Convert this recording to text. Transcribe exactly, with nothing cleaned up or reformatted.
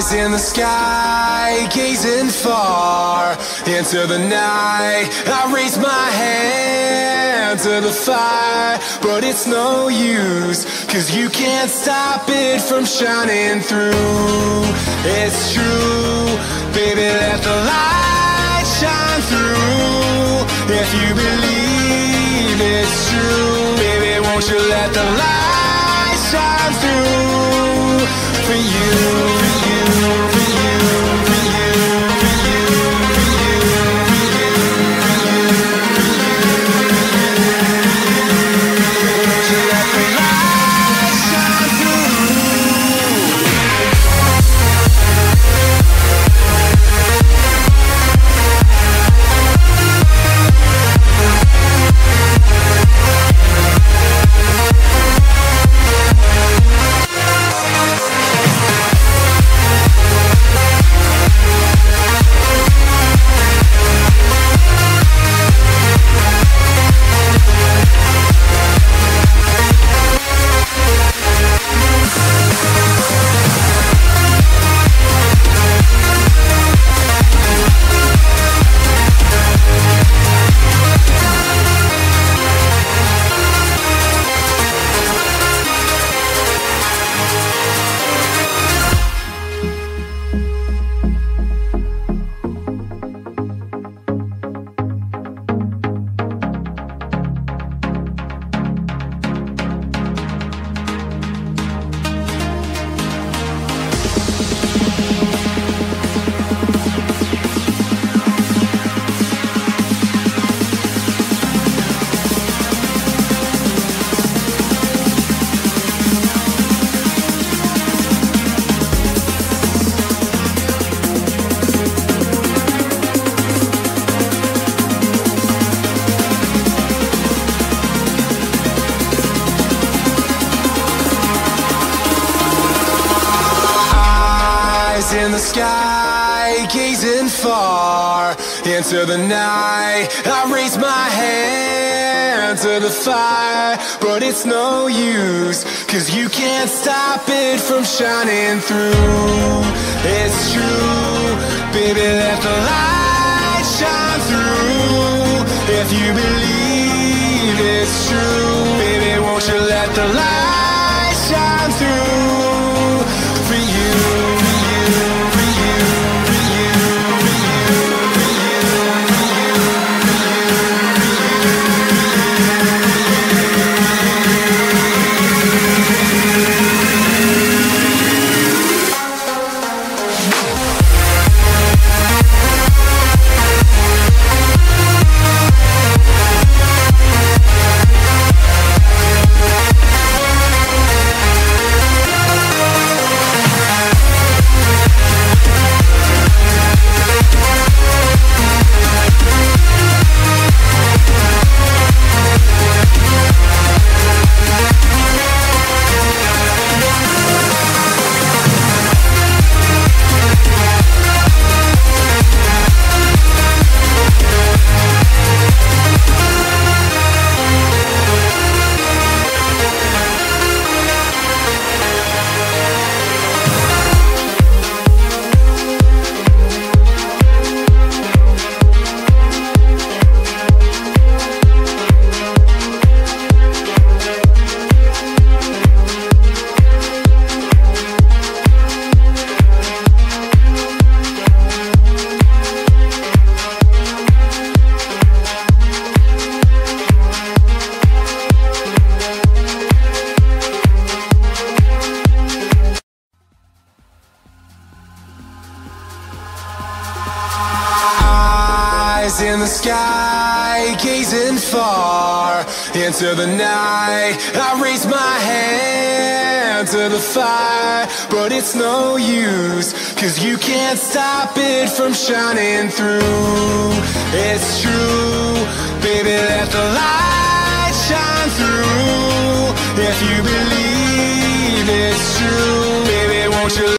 Eyes in the sky, gazing far into the night. I raise my hand to the fire, but it's no use, 'cause you can't stop it from shining through. It's true, baby, let the light shine through. If you believe it's true, baby, won't you let the light shine through for you, for you, for you, for you, for you, for you, for you, won't you let the light shine through? In the sky, gazing far into the night. I raise my hand to the fire, but it's no use, 'cause you can't stop it from shining through. It's true, baby, let the light shine through. If you believe it's true, baby, won't you let the light shine through for you. In the sky, gazing far into the night. I raise my hand to the fire, but it's no use, 'cause you can't stop it from shining through. It's true, baby, let the light shine through. If you believe it's true, baby, won't you